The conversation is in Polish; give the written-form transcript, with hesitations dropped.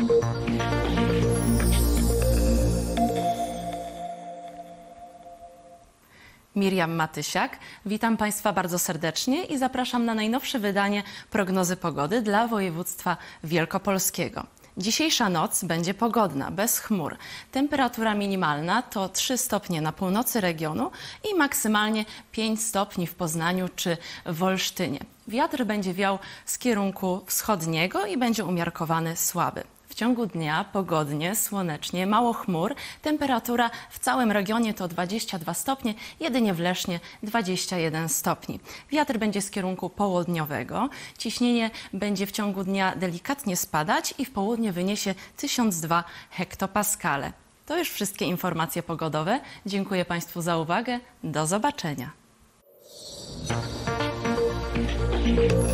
Miriam Matysiak. Witam Państwa bardzo serdecznie i zapraszam na najnowsze wydanie prognozy pogody dla województwa wielkopolskiego. Dzisiejsza noc będzie pogodna, bez chmur. Temperatura minimalna to 3 stopnie na północy regionu i maksymalnie 5 stopni w Poznaniu czy w Olsztynie. Wiatr będzie wiał z kierunku wschodniego i będzie umiarkowany słaby. W ciągu dnia pogodnie, słonecznie, mało chmur. Temperatura w całym regionie to 22 stopnie, jedynie w Lesznie 21 stopni. Wiatr będzie z kierunku południowego. Ciśnienie będzie w ciągu dnia delikatnie spadać i w południe wyniesie 1002 hektopaskale. To już wszystkie informacje pogodowe. Dziękuję Państwu za uwagę. Do zobaczenia.